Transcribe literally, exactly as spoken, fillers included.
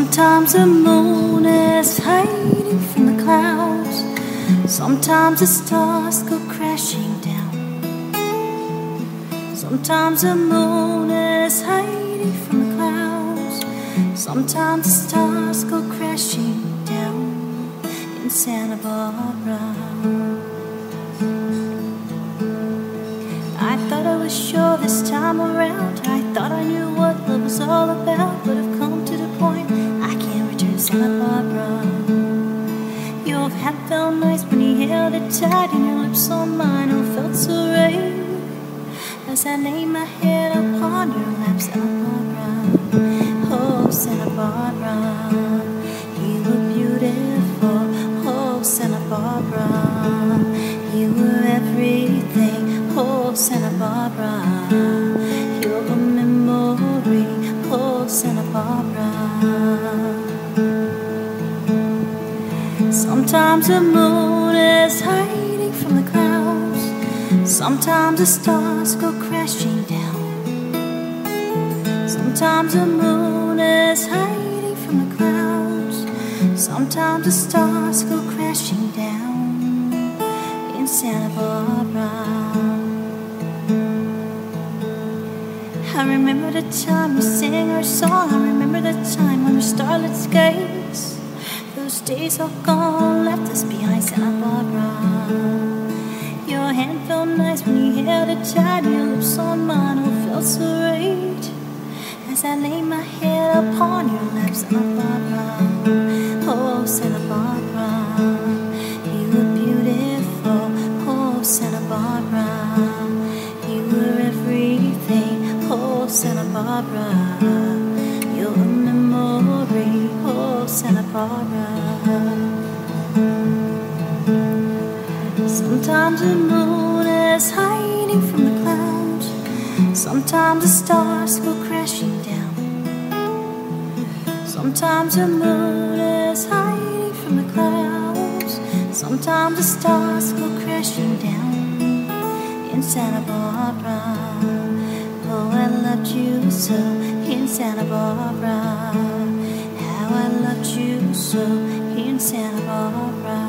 Sometimes the moon is hiding from the clouds. Sometimes the stars go crashing down. Sometimes the moon is hiding from the clouds. Sometimes the stars go crashing down in Santa Barbara. I thought I was sure this time around. I thought I knew what love was all about, but I've come to the point I can't return to Santa Barbara. Your hand felt nice when you held it tight, and your lips on mine all felt so right as I laid my head upon your lap, Santa Barbara. Oh, Santa Barbara, you were beautiful. Oh, Santa Barbara, you were everything. Oh, Santa Barbara, you're a memory. Oh, Santa Barbara. Sometimes the moon is hiding from the clouds. Sometimes the stars go crashing down. Sometimes the moon is hiding from the clouds. Sometimes the stars go crashing down in Santa Barbara. I remember the time we sang our song. I remember the time under starlit skies. Those days are gone, left us behind, Santa Barbara. Your hand felt nice when you held it tight, and your lips on mine all felt so right as I laid my head upon your lap, Santa Barbara. Oh, Santa Barbara, you were beautiful. Oh, Santa Barbara, you were everything. Oh, Santa Barbara, you're a memory. Oh, Santa Barbara. Sometimes the moon is hiding from the clouds. Sometimes the stars go crashing down. Sometimes the moon is hiding from the clouds. Sometimes the stars go crashing down in Santa Barbara. Oh, I loved you so in Santa Barbara. How I loved you so in Santa Barbara.